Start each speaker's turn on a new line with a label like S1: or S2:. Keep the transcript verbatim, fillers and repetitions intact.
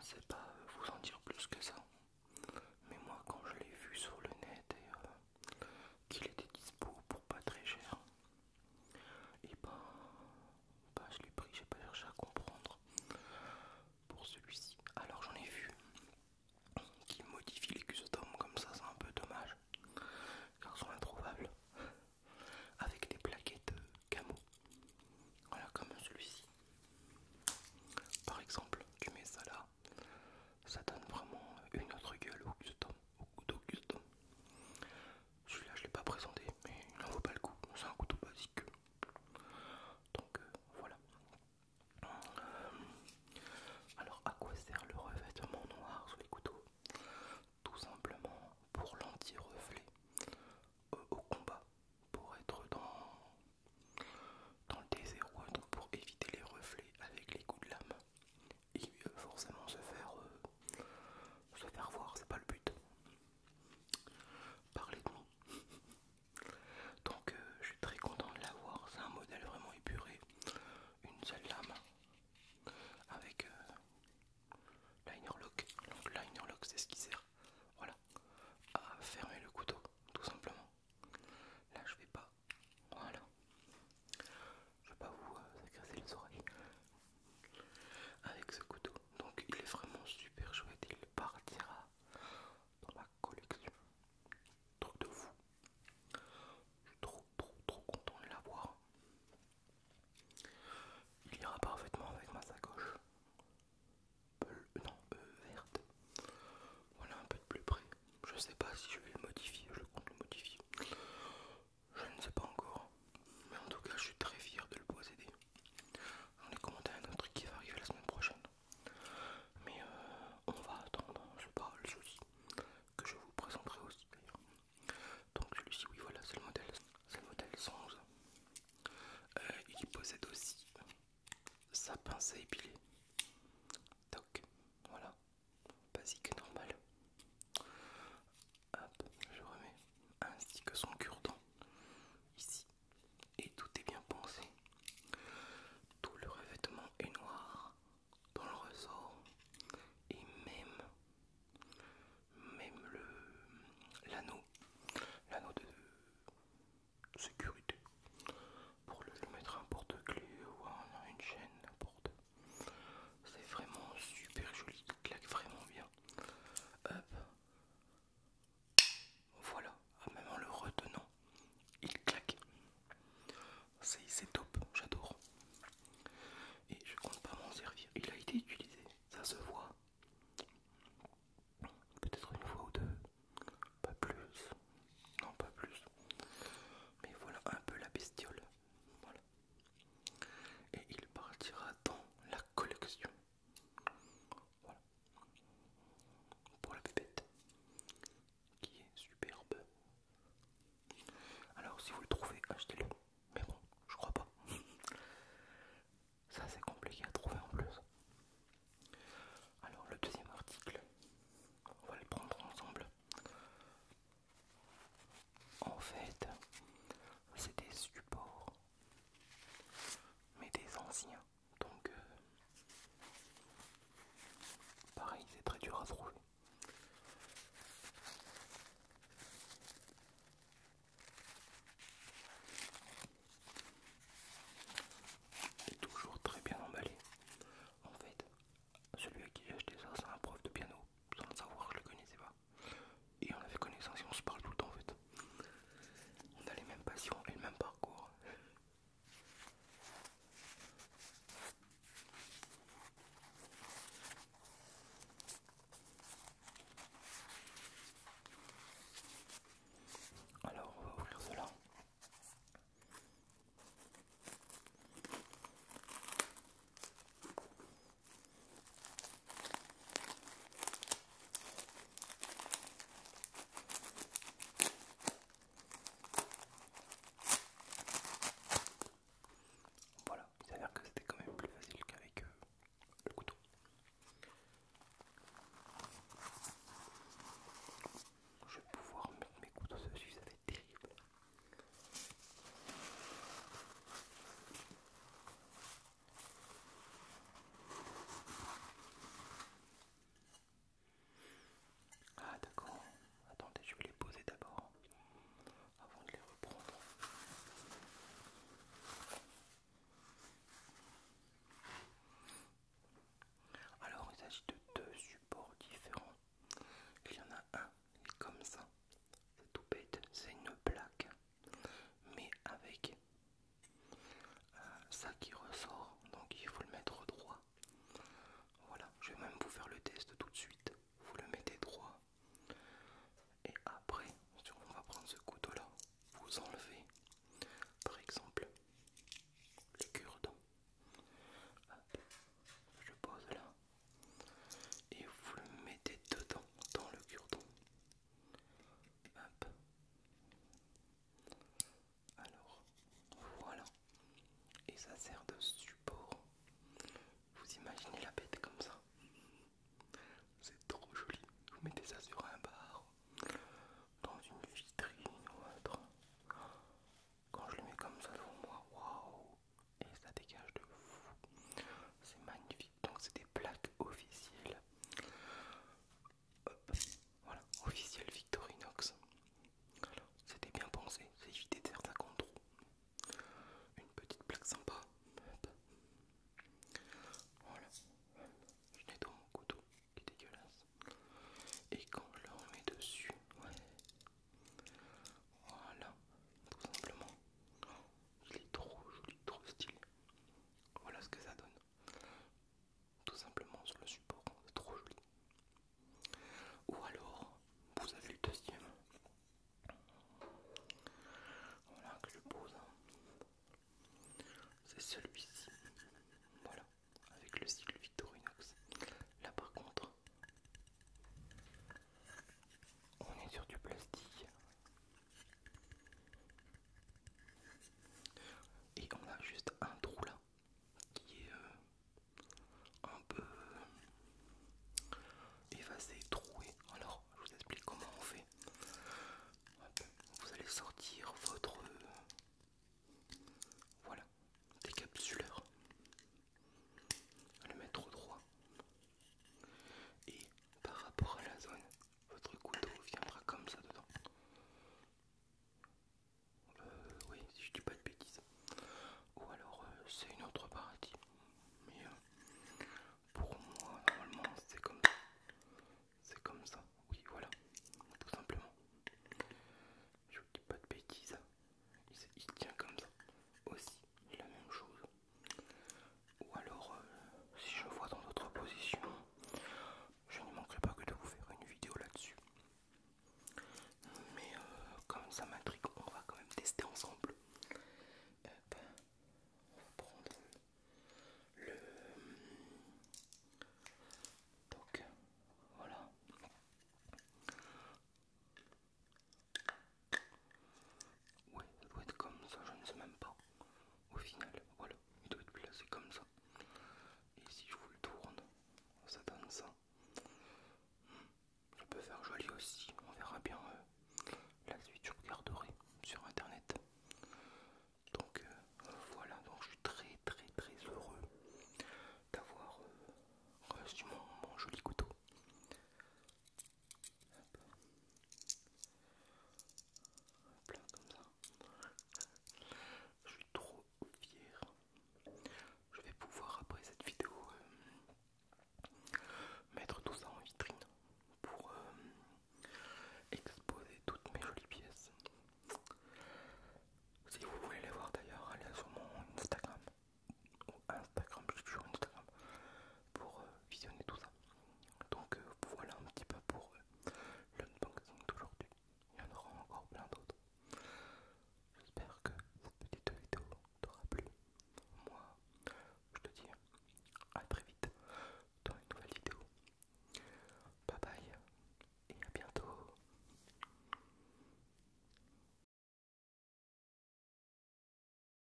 S1: sais pas euh, vous en dire plus que ça. Mais moi quand je l'ai vu sur le net et euh, qu'il était dispo pour pas très cher, et ben, bah, je l'ai pris, j'ai pas cherché à comprendre pour celui-ci. Alors j'en ai vu qui modifient les customs comme ça, c'est un peu dommage car ils sont introuvables avec des plaquettes euh, camo. Voilà, comme celui-ci. Par exemple, tu mets ça là, ça donne vraiment une autre gueule au custom, au couteau custom. Celui-là, je l'ai pas présenté, mais il n'en vaut pas le coup. C'est un couteau basique. Donc euh, voilà. Euh, alors, à quoi sert le revêtement noir sur les couteaux? Tout simplement pour l'anti-reflet euh, au combat, pour être dans, dans le désert ou autre, pour éviter les reflets avec les coups de lame. Et euh, forcément se faire, euh, se faire voir, c'est pas le but. Parler de nous. Donc euh, je suis très content de l'avoir, c'est un modèle vraiment épuré. Une seule lame avec euh, liner lock. Donc liner lock c'est ce qui sert, voilà, à fermer le couteau, tout simplement. Là je vais pas, voilà, je vais pas vous euh, agresser les oreilles avec ce couteau. Donc il est vraiment super chouette, il partira dans ma collection. Truc de fou. Je suis trop trop trop content de l'avoir. Il ira parfaitement avec ma sacoche. Bleu, non, euh, verte. Voilà, un peu de plus près. Je sais pas si je vais